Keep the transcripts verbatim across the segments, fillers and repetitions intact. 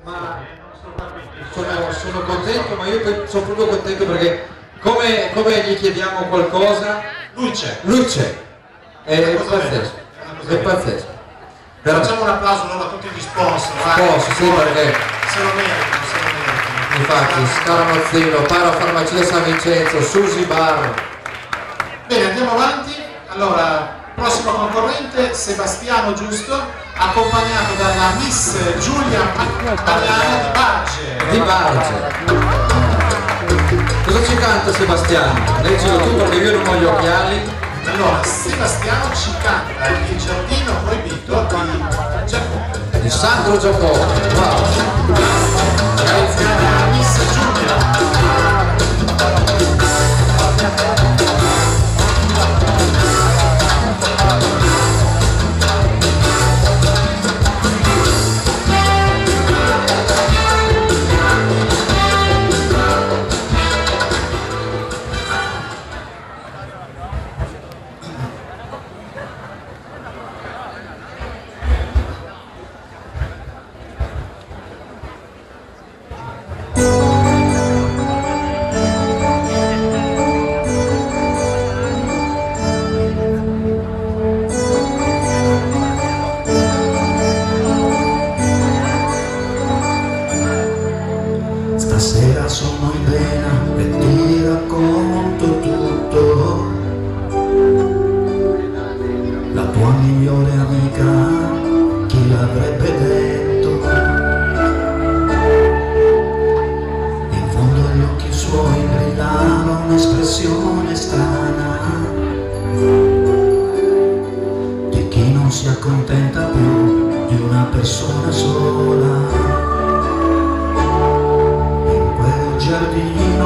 Ma sono, sono contento, ma io poi sono proprio contento perché come, come gli chiediamo qualcosa, lui c'è. Lui c'è. È, è pazzesco. È pazzesco. Facciamo un applauso allora a tutti gli sponsor. Posso, sì, perché se lo meritano, se lo meritano. Infatti, Scaramozzino, Parafarmacia San Vincenzo, Susi Bar. Bene, andiamo avanti. Allora, prossimo concorrente, Sebastiano Giusto, accompagnato dalla Miss Giulia Magliano di Barge. Di Barge. Cosa ci canta Sebastiano? Leggilo tu perché io non ho gli occhiali. Allora, Sebastiano ci canta Il giardino proibito di Giacomo. Di Sandro Giacomo. Wow. Grazie alla Miss Giulia. Stasera sono in vena e ti racconto tutto. La tua migliore amica, chi l'avrebbe detto? In fondo agli occhi suoi brillava un'espressione strana di chi non si accontenta più di una persona sola. Giardino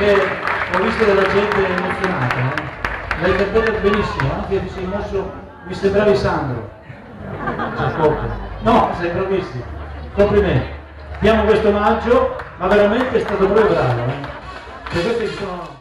perché ho visto della gente emozionata, eh? L'hai interpretato benissimo, anche ti sei mosso, mi sembravi Sandro. No, sei bravissimo, complimenti. Diamo questo omaggio, ma veramente è stato proprio bravo. Eh? Cioè, questi sono...